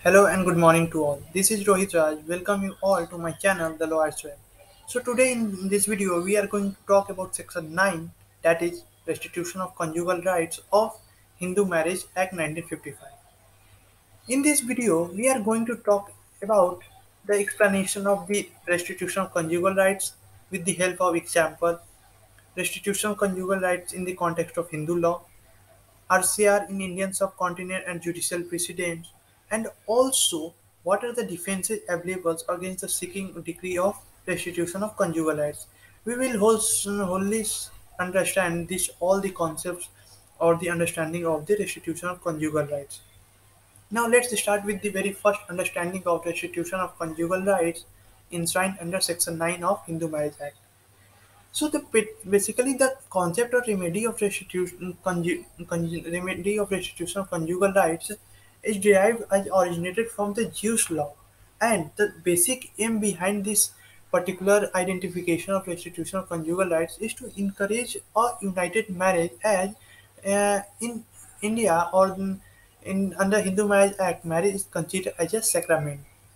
Hello and good morning to all. This is Rohit Raj. Welcome you all to my channel, The Lawyer's Web. So today in this video, we are going to talk about Section 9, that is Restitution of Conjugal Rights of Hindu Marriage Act 1955. In this video, we are going to talk about the explanation of the restitution of conjugal rights with the help of example, restitution of conjugal rights in the context of Hindu law, RCR in Indian subcontinent and judicial precedents, and also what are the defenses available against the seeking decree of restitution of conjugal rights. We will wholly understand this all the concepts or the understanding of the restitution of conjugal rights. Now let's start with the very first understanding of restitution of conjugal rights enshrined under Section 9 of Hindu Marriage Act. So basically the concept or remedy of restitution remedy of restitution of conjugal rights is derived as originated from the Jewish law, and the basic aim behind this particular identification of restitution of conjugal rights is to encourage a united marriage as in India or in under Hindu Marriage Act, marriage is considered as a sacrament.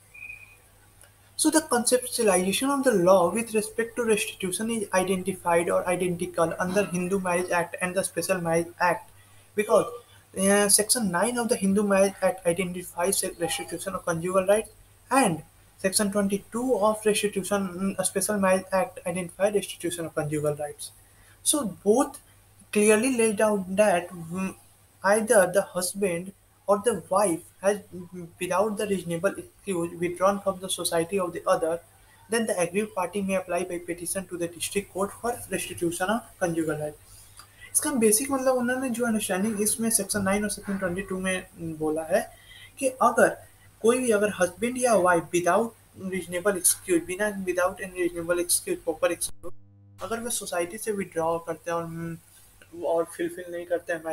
So the conceptualization of the law with respect to restitution is identified or identical under Hindu Marriage Act and the Special Marriage Act because Section 9 of the Hindu Marriage Act identifies restitution of conjugal rights, and Section 22 of Restitution Special Marriage Act identifies restitution of conjugal rights. So both clearly laid out that either the husband or the wife has, without the reasonable excuse, withdrawn from the society of the other, then the aggrieved party may apply by petition to the district court for restitution of conjugal right. इसका basic मतलब उन्होंने जो understanding इसमें section 9 और section 22 में बोला है कि अगर कोई भी अगर हस्बैंड या वाइफ विदाउट रीजनेबल एक्सक्यूज बिना without any reasonable excuse proper excuse अगर वे सोसाइटी से विड्रॉ करते हैं और फुलफिल नहीं करते हैं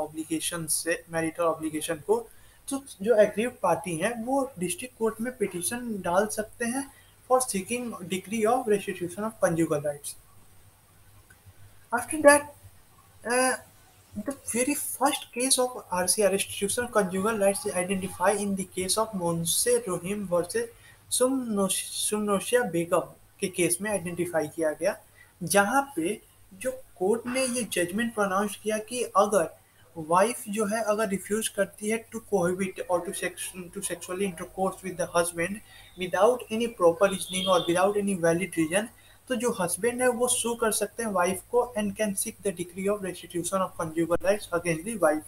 मैरिटल ऑब्लिगेशन को, तो जो एग्रीव्ड पार्टी हैं वो डिस्ट्रिक्ट कोर्ट में पिटीशन डाल सकते हैं for seeking degree of restitution of conjugal rights. After that Uh, the very first case of RCR restitution of conjugal rights is identified in the case of Monse Rohim versus Sumnoshia Begum के case में identify किया गया, जहां पे जो court ने ये judgement pronounce किया कि अगर वाइफ जो है अगर रिफ्यूज करती है टू कोहिबिट और to sexually intercourse with the husband without any proper reasoning और विदाउट एनी वैलिड रीजन, तो जो हस्बैंड है वो सू कर सकते हैं वाइफ को and can seek the degree of restitution of conjugal rights against the wife.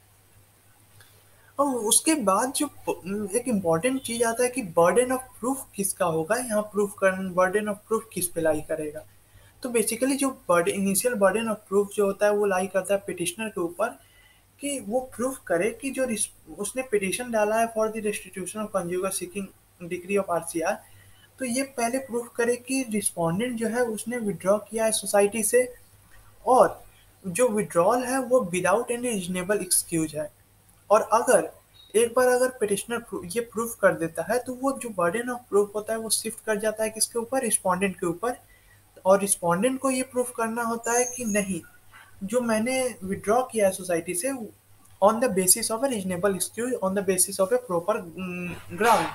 और उसके बाद जो एक इम्पॉर्टेंट चीज आता है कि बर्डन ऑफ प्रूफ किसका होगा, यहाँ प्रूफ करना बर्डन ऑफ प्रूफ किस पे लाई करेगा. तो बेसिकली जो इनिशियल बर्डन ऑफ प्रूफ जो होता है वो लाई करता है पिटिशनर के ऊपर कि वो प्रूफ करे कि जो उसने पिटिशन डाला है for the restitution of conjugal seeking degree of RCR, तो ये पहले प्रूफ करे कि रिस्पोंडेंट जो है उसने विड्रॉ किया है सोसाइटी से और जो विड्रॉल है वो विदाउट एनी रीजनेबल एक्सक्यूज है. और अगर एक बार अगर पिटिशनर ये प्रूफ कर देता है तो वो जो बर्डन ऑफ प्रूफ होता है वो शिफ्ट कर जाता है किसके ऊपर, रिस्पोंडेंट के ऊपर. और रिस्पोंडेंट को ये प्रूफ करना होता है कि नहीं, जो मैंने विड्रॉ किया है सोसाइटी से on the basis of a reasonable excuse, on the basis of a proper ground.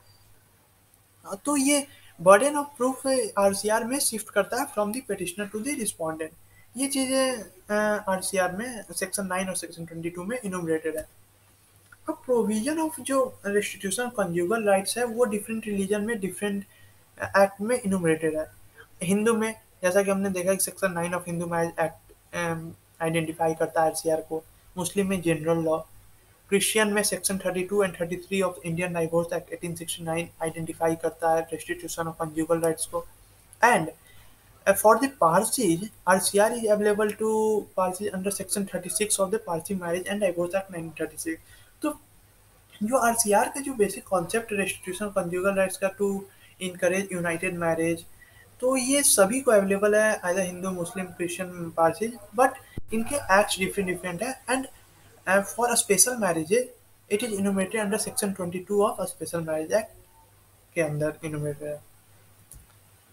तो ये बर्डन ऑफ प्रूफ आरसीआर में शिफ्ट करता है from the petitioner to the respondent. ये चीज़ें आरसीआर में सेक्शन 9 और सेक्शन 22 में इनुमरेटेड है. अब प्रोविजन ऑफ जो रेस्टिट्यूशन कंज्यूगल राइट्स है वो डिफरेंट रिलीजन में डिफरेंट एक्ट में इनुमरेटेड है. हिंदू में जैसा कि हमने देखा कि section 9 of Hindu marriage act identify करता है आरसीआर को. मुस्लिम में जनरल लॉ. क्रिश्चियन में section 32 and 33 of Indian divorce act 1869 identify करता है रेस्टिट्यूशन ऑफ कंज्यूगल राइट्स को. And for the Parsis, RCR is available to Parsis under section 36 of the Parsi Marriage and Divorce Act 1936. तो जो RCR का जो basic concept restitution conjugal rights का to encourage united marriage, तो ये सभी को अवेलेबल है as Hindu Muslim Christian Parsis, but इनके एक्ट्स डिफरेंट डिफरेंट है. And for a special marriage it is enumerated under section 22 of a special marriage act के अंदर इनोमेटेड है.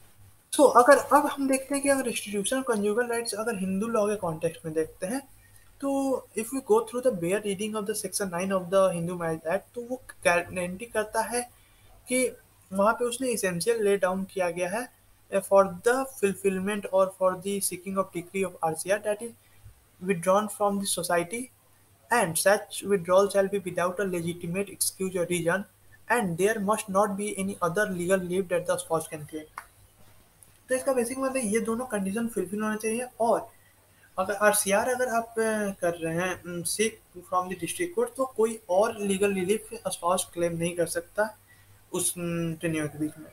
तो अगर अब हम देखते हैं कि अगर रेस्टिट्यूशन कंज्यूगल राइट्स अगर हिंदू लॉ के कॉन्टेक्स्ट में देखते हैं तो if we go through the bare reading of the section 9 of the Hindu marriage act, तो वो गारंटी करता है कि वहाँ पे उसने इसेंशियल ले डाउन किया गया है फॉर द फुलफिलमेंट और for the seeking of degree of RCR that is withdrawn from the society, and such withdrawal shall be without a legitimate excuse or reason, and there must not be any other legal leave that the spouse can claim. तो इसका basic मतलब ये दोनों condition fulfil होना चाहिए। और अगर RCR अगर आप कर रहे हैं seek from the district court, तो कोई और लीगल रिलीफ स्पाउस क्लेम नहीं कर सकता उस टेन्योर के बीच में।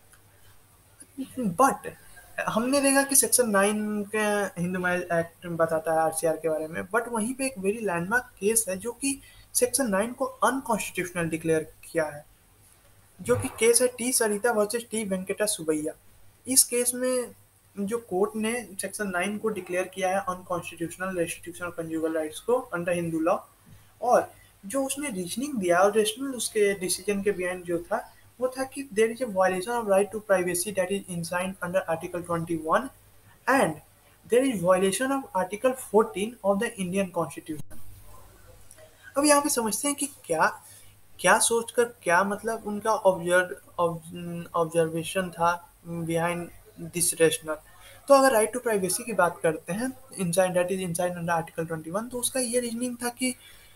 बट हमने देखा कि सेक्शन 9 के हिंदू मैरिज एक्ट बताता है आरसीआर के बारे में, बट वहीं पे एक वेरी लैंडमार्क केस है जो कि सेक्शन 9 को अनकॉन्स्टिट्यूशनल डिक्लेयर किया है, जो कि केस है T Sarita versus T Venkata Subbaiah. इस केस में जो कोर्ट ने सेक्शन 9 को डिक्लेयर किया है unconstitutional restriction of conjugal rights को अंडर हिंदू लॉ। और जो उसने रीजनिंग दिया और रेशनल उसके डिसीजन के बिहाइंड जो था वो था कि there is a violation of right to privacy that is enshrined under article 21 and there is violation of article 14 of the Indian constitution. अब यहाँ पे समझते हैं कि क्या क्या सोचकर क्या मतलब उनका ऑब्जर्वेशन था बिहाइंड दिस रेशनल। तो अगर राइट टू प्राइवेसी की बात करते हैं inside that is inside under article 21, तो उसका ये रीजनिंग था कि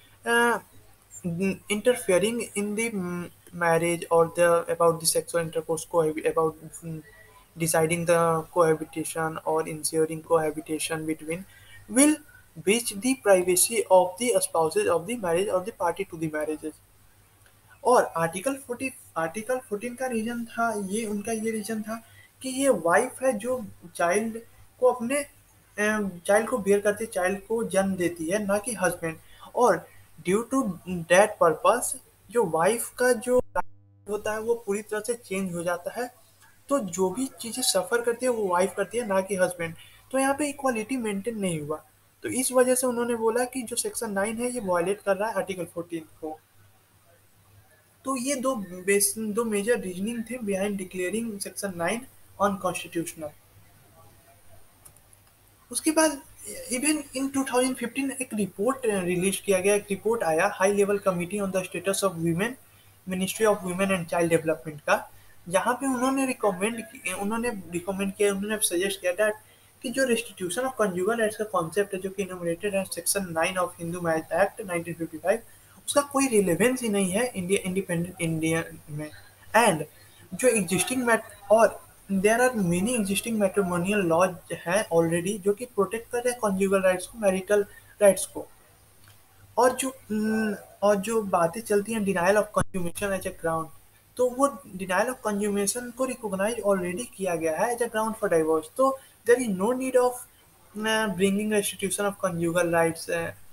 interfering in the marriage or the about the sexual intercourse about deciding the cohabitation or ensuring cohabitation between will breach the privacy of the spouses of the marriage or the party to the marriages। और article 14 का reason था, ये उनका ये reason था कि ये wife है जो चाइल्ड को अपने चाइल्ड को बेयर करती, चाइल्ड को जन्म देती है, ना कि हस्बैंड। और ड्यू टू दैट पर्पस जो वाइफ का जो होता है वो पूरी तरह से चेंज हो जाता है। तो जो भी चीज़ें सफ़र करती है वो वाइफ करती है, ना कि हस्बैंड। तो यहाँ पे इक्वालिटी मेंटेन नहीं हुआ। तो इस वजह से उन्होंने बोला कि जो सेक्शन 9 है ये वायलेट कर रहा है आर्टिकल 14 को। तो ये दो मेजर रीजनिंग थे बिहाइंड डिक्लेयरिंग सेक्शन 9 अनकॉन्स्टिट्यूशनल। उसके बाद इवन इन 2015 एक रिपोर्ट रिलीज किया गया, एक रिपोर्ट आया high level committee on the status of women, ministry of women and child development का, जहाँ पे उन्होंने रिकमेंड किया, उन्होंने सजेस्ट किया दैट कि जो रेस्टिट्यूशन ऑफ कंजुगल राइट्स का कॉन्सेप्ट है जो कि इनोमिनेटेड है section 9 of Hindu marriage act 1955, उसका कोई रिलेवेंस ही नहीं है इंडिया इंडिपेंडेंट इंडिया में। एंड जो एग्जिस्टिंग मैट और there are many existing matrimonial laws हैं ऑलरेडी जो कि प्रोटेक्ट कर रहे हैं कॉन्जुगल राइट्स को, मैरिटल राइट्स को। और जो बातें चलती हैं denial of consummation as a ground, तो वो डिनायल ऑफ कंज्यूमेशन को रिकॉग्नाइज ऑलरेडी किया गया है as a ground for divorce. तो there is no need of bringing restitution of conjugal rights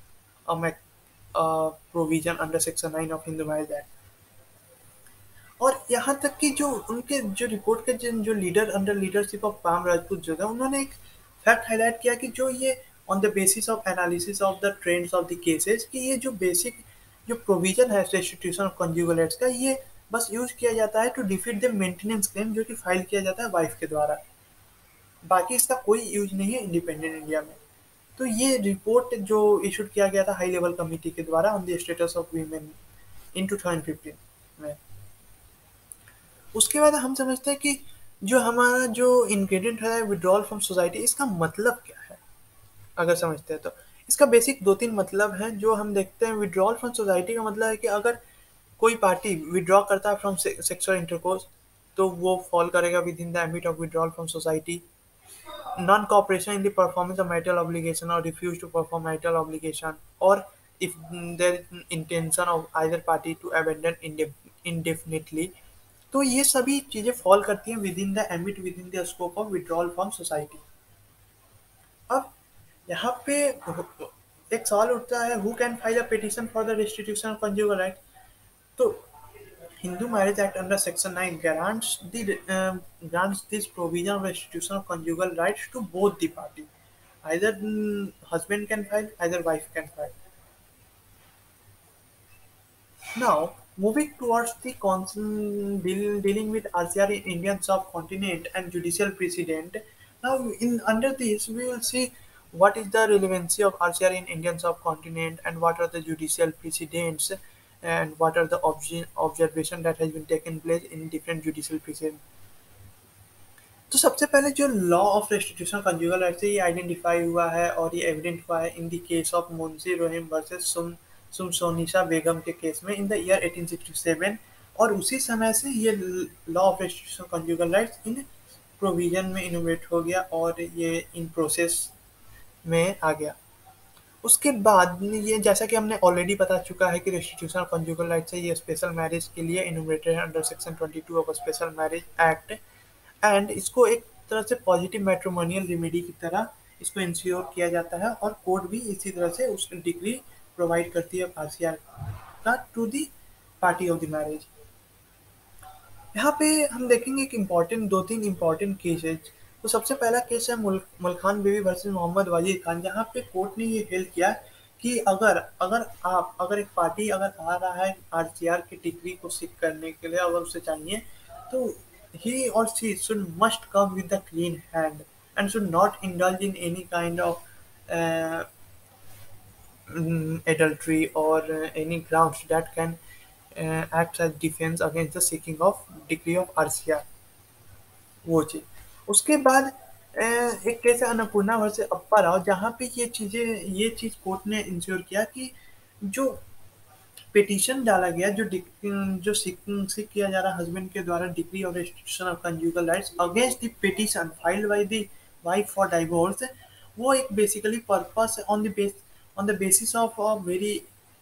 provision under section 9 of Hindu marriage act. और यहाँ तक कि जो उनके जो रिपोर्ट के जो leader under leadership of Pam Rajput जो था, उन्होंने एक फैक्ट हाईलाइट किया कि जो ये on the basis of analysis of the trends of the cases, कि ये जो बेसिक जो प्रोविजन है रेस्टिट्यूशन ऑफ कंज्यूगल राइट्स का, ये बस यूज किया जाता है to defeat the maintenance claim जो कि फाइल किया जाता है वाइफ के द्वारा। बाकी इसका कोई यूज नहीं है इंडिपेंडेंट इंडिया में। तो ये रिपोर्ट जो इशूड किया गया था हाई लेवल कमिटी के द्वारा on the status of women in 2015 में। उसके बाद हम समझते हैं कि जो हमारा जो इंग्रेडिएंट है विड्रॉल फ्रॉम सोसाइटी, इसका मतलब क्या है। अगर समझते हैं तो इसका बेसिक दो तीन मतलब है जो हम देखते हैं। विड्रॉल फ्रॉम सोसाइटी का मतलब है कि अगर कोई पार्टी विड्रॉ करता है फ्रॉम सेक्सुअल इंटरकोर्स, तो वो फॉल करेगा within the ambit of withdrawal from society. Non cooperation in the performance of marital obligation और refuse to perform marital obligation, और if there is intention of either party to abandon indefinitely, तो ये सभी चीजें fall करती हैं within the ambit within the scope of withdrawal from society. अब यहाँ पे एक सवाल उठता है, who can file a petition for the restitution of conjugal right. तो Hindu marriage act under section 9 grants this provision of restitution of conjugal rights to both the party, either husband can file, either wife can file। Now, moving towards the dealing with RCR in Indian subcontinent and judicial precedent. Now, in under this, we will see what is the relevancy of RCR in Indian subcontinent, and what are the judicial precedents, and what are the observation that has been taken place in different judicial precedents. तो सबसे पहले जो law of restitution conjugal right से ये identify हुआ है और ये एविडेंट हुआ है in the case of Munshi Rohim versus Sumsonisa Begum के केस में इन द ईयर 1867। और उसी समय से ये law of restitution conjugal rights in provision में इनोवेट हो गया और ये इन प्रोसेस में आ गया। उसके बाद ये जैसा कि हमने ऑलरेडी बता चुका है कि रेस्टिट्यूशन ऑफ कंजुगल राइट्स है ये स्पेशल मैरिज के लिए इनोवेटेड है under section 22 of special marriage act. And इसको एक तरह से पॉजिटिव मैट्रिमोनियल रेमेडी की तरह इसको इंश्योर किया जाता है और कोर्ट भी इसी तरह से उसकी डिग्री प्रोवाइड करती है आरसीआर का to the party of the marriage. यहाँ पे हम देखेंगे कि इम्पोर्टेंट दो तीन इम्पोर्टेंट केसेज। तो सबसे पहला केस है मलखान बीवी वर्सेस मोहम्मद वाजिद खान, जहाँ पे कोर्ट ने ये हेल्ड किया कि अगर एक पार्टी अगर आ रहा है आरसीआर की डिग्री को सीख करने के लिए, अगर उसे चाहिए तो he or she should must come with a clean hand and should not indulge in any kind of uh, adultery or any grounds that can act as defense against the seeking of degree of RCR। वो चीज उसके बाद एक case है Annapurna versus अप्पा राव, जहाँ पे ये चीज कोर्ट ने इंश्योर किया कि जो पिटीशन डाला गया जो सीक किया जा रहा है हस्बैंड के द्वारा degree of restriction of conjugal rights against the petition filed by the wife for divorce, वो एक basically purpose on the basis of a very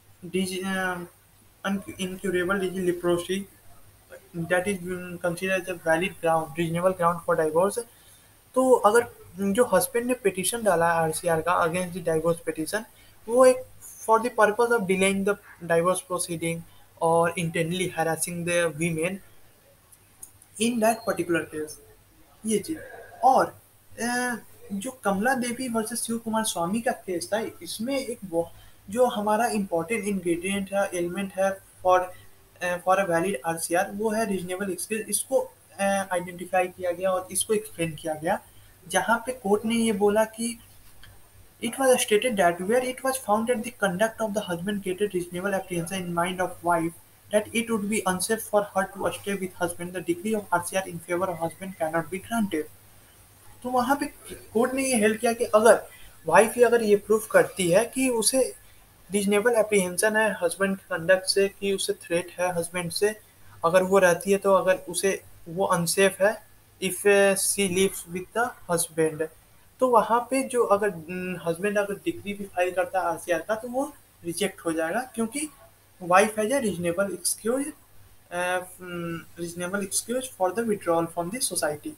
incurable disease leprosy that is considered as a valid ground reasonable ground for divorce। तो अगर जो husband ने petition डाला है RCR का against the divorce petition, वो एक for the purpose of delaying the divorce proceeding और intentionally harassing the women in that particular case, ये चीज। और जो कमला देवी वर्सेस शिव कुमार स्वामी का केस था, इसमें जो हमारा इम्पोर्टेंट इंग्रेडिएंट है एलिमेंट है for for a valid RCR, वो है रीजनेबल एक्सक्यूज। इसको आइडेंटिफाई किया गया और इसको एक्सप्लेन किया गया, जहाँ पे कोर्ट ने ये बोला कि it was stated that where it was found that the conduct of the husband created reasonable apprehension in mind of wife that it would be unsafe for her to stay with husband, the degree of RCR in favor of husband cannot be granted। तो वहाँ पे court ने ये help किया कि अगर wife ही अगर ये प्रूफ करती है कि उसे रीजनेबल एप्रीहेंशन है हस्बैंड के कंडक्ट से, कि उसे थ्रेट है हस्बैंड से, अगर वो रहती है तो अगर उसे वो अनसेफ है if she lives with the husband, तो वहाँ पे जो अगर हस्बैंड अगर डिग्री भी फाइल करता है आरसीआर का तो वो रिजेक्ट हो जाएगा, क्योंकि wife has a reasonable excuse for the withdrawal from the society.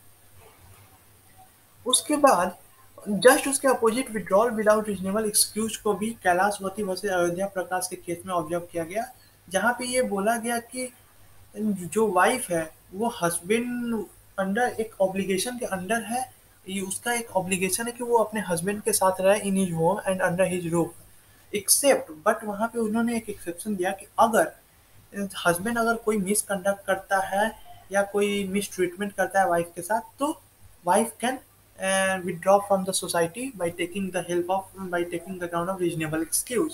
उसके बाद जस्ट उसके opposite withdrawal without reasonable excuse को भी कैलाशवती वर्सेस अयोध्या प्रकाश के केस में ऑब्जर्व किया गया, जहाँ पे ये बोला गया कि जो वाइफ है वो हस्बैंड अंडर एक ऑब्लिगेशन के अंडर है, ये उसका एक ऑब्लिगेशन है कि वो अपने हस्बैंड के साथ रहे in his home and under his roof except. But वहाँ पे उन्होंने एक एक्सेप्शन दिया कि अगर हस्बैंड अगर कोई मिसकंडक्ट करता है या कोई मिस ट्रीटमेंट करता है वाइफ के साथ, तो wife can withdraw from the society by taking the ground of reasonable excuse।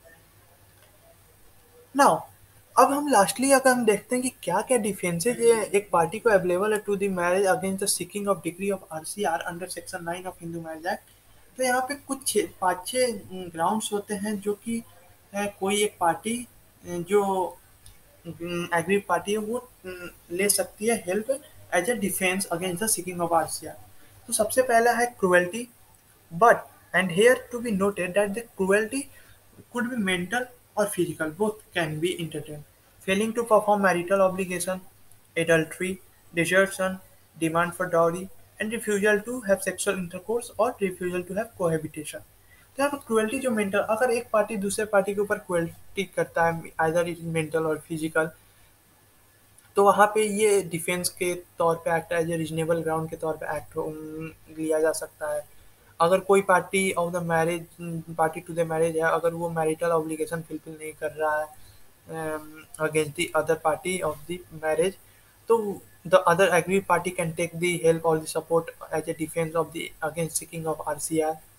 Now अब हम लास्टली अगर हम देखते हैं कि क्या क्या डिफेंसेज एक पार्टी को अवेलेबल है to the marriage against the seeking of degree of RCR under section 9 of Hindu marriage act. तो यहाँ पे कुछ पाँच छः ग्राउंड्स होते हैं जो कि कोई एक पार्टी जो एग्री पार्टी है वो ले सकती है help as a defence against the seeking of RCR. तो सबसे पहला है cruelty, but and here to be noted that the cruelty could be mental or physical, both can be entertained, failing to perform marital obligation, adultery, desertion, demand for dowry, and refusal to have sexual intercourse or refusal to have cohabitation। तो यहाँ पर cruelty जो mental, अगर एक party दूसरे party के ऊपर cruelty करता है आइदर इट मेंटल और फिजिकल, तो वहाँ पे ये डिफेंस के तौर पे act as a reasonable ground के तौर पे एक्ट लिया जा सकता है। अगर कोई पार्टी टू द मैरिज है, अगर वो मैरिटल ऑब्लिगेशन फुलफिल नहीं कर रहा है against the other party of the marriage, तो the other aggrieved party can take the help और the support as a defence of the against seeking of RCR.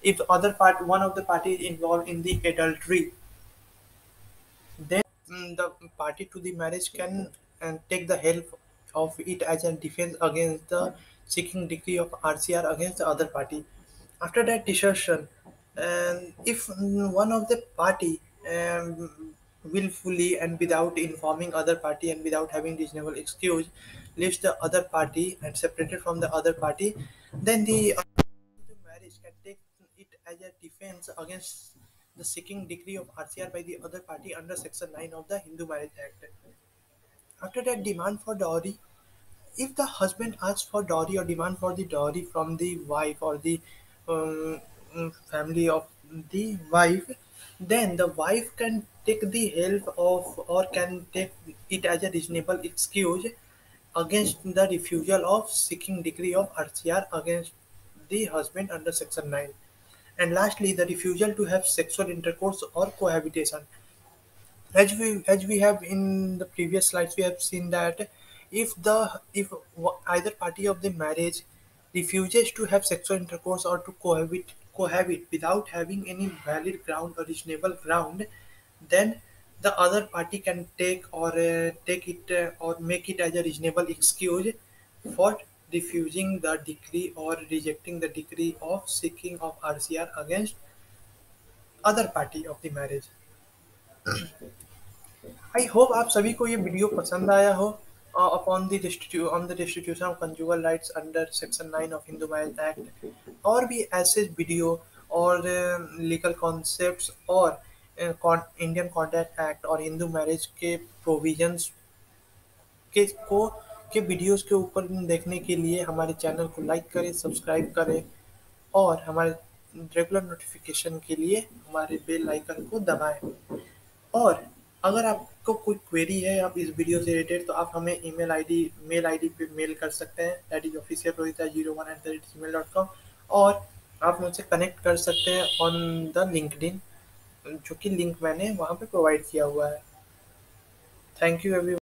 if one of the party is involved in the adultery, then the party to the marriage can take the help of it as a defense against the seeking decree of RCR against the other party. After that discussion, and if one of the party willfully and without informing other party and without having reasonable excuse leaves the other party and separated from the other party, then the marriage can take it as a defense against the seeking decree of RCR by the other party under Section 9 of the Hindu Marriage Act. After that, demand for dowry. If the husband asks for dowry or demand for the dowry from the wife or the family of the wife, then the wife can take the help of or can take it as a reasonable excuse against the refusal of seeking decree of RCR against the husband under Section 9. And lastly, the refusal to have sexual intercourse or cohabitation. As we have in the previous slides, we have seen that if either party of the marriage refuses to have sexual intercourse or to cohabit without having any valid ground or reasonable ground, then the other party can take it or make it as a reasonable excuse for refusing the decree or rejecting the decree of seeking of RCR against other party of the marriage. I hope आप सभी को ये video पसंद आया हो upon the distribution of conjugal rights under section 9 of Hindu marriage act और भी ऐसे वीडियो और लीगल कॉन्सेप्ट्स और इंडियन कॉन्ट्रैक्ट एक्ट और हिंदू मैरिज के प्रोविजंस के को के वीडियोस के ऊपर देखने के लिए हमारे चैनल को लाइक करें, सब्सक्राइब करें और हमारे रेगुलर नोटिफिकेशन के लिए हमारे बेल आइकन को दबाएं। और अगर आपको कोई क्वेरी है आप इस वीडियो से रिलेटेड, तो आप हमें मेल आईडी पे मेल कर सकते हैं, दैट इज ऑफिशियल rohita01@gmail.com। और आप मुझसे कनेक्ट कर सकते हैं ऑन द लिंक्डइन, जो कि लिंक मैंने वहाँ पे प्रोवाइड किया हुआ है। Thank you every